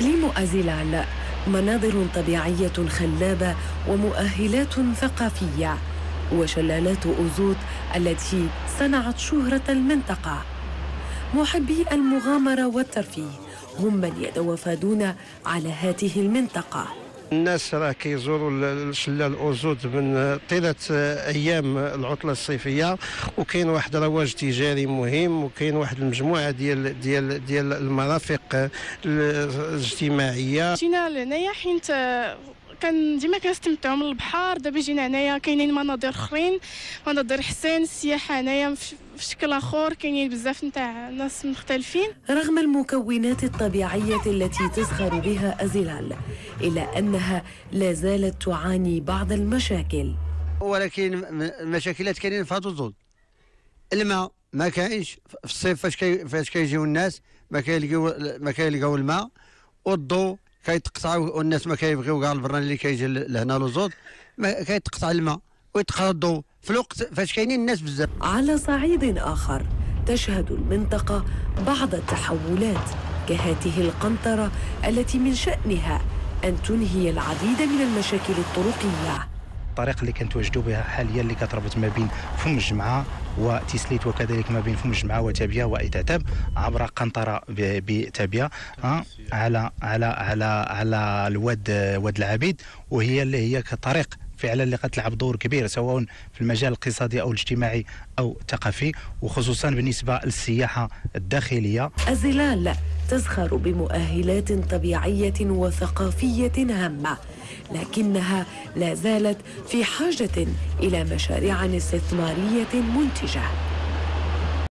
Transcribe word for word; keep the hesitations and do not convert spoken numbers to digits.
إقليم أزيلال مناظر طبيعية خلابة ومؤهلات ثقافية وشلالات أوزوت التي صنعت شهرة المنطقة. محبي المغامرة والترفيه هم من يتوافدون على هذه المنطقة. الناس راه كيزوروا شلال أوزوت من طيله ايام العطله الصيفيه، وكاين واحد رواج تجاري مهم، وكاين واحد المجموعه ديال ديال ديال المرافق الاجتماعيه. جينا لهنايا حيت كان ديما كنستمتعوا من البحر، دابا جينا هنايا كاينين مناظر اخرين، مناظر حسن، السياحه هنايا في شكل اخر، كاينين بزاف نتاع ناس مختلفين. رغم المكونات الطبيعيه التي تزخر بها أزيلال الا انها لا زالت تعاني بعض المشاكل. ولكن المشاكلات كاينين في هذا الزود. الماء ما كاينش في الصيف، فاش كي فاش كيجيو الناس ما كيلقاو ما كيلقاو الماء، والضوء كيتقطع، والناس ما كيبغيو كاع البران اللي كيجي لهنا لوزود، ما كيتقطع الماء ويتقطع الضوء في الوقت فاش كاينين الناس بزاف. على صعيد آخر تشهد المنطقة بعض التحولات كهذه القنطرة التي من شأنها أن تنهي العديد من المشاكل الطرقية. الطريق اللي كنتواجدوا بها حاليا اللي كتربط ما بين فم الجمعه وتسليت، وكذلك ما بين فم الجمعه وتابيه وإتاتاب عبر قنطره بتابيه على على على على الواد واد العبيد، وهي اللي هي كطريق فعلا اللي قتلعب دور كبير سواء في المجال الاقتصادي او الاجتماعي او الثقافي، وخصوصا بالنسبه للسياحه الداخليه. أزيلال تزخر بمؤهلات طبيعيه وثقافيه هامه، لكنها لا زالت في حاجه الى مشاريع استثماريه منتجه.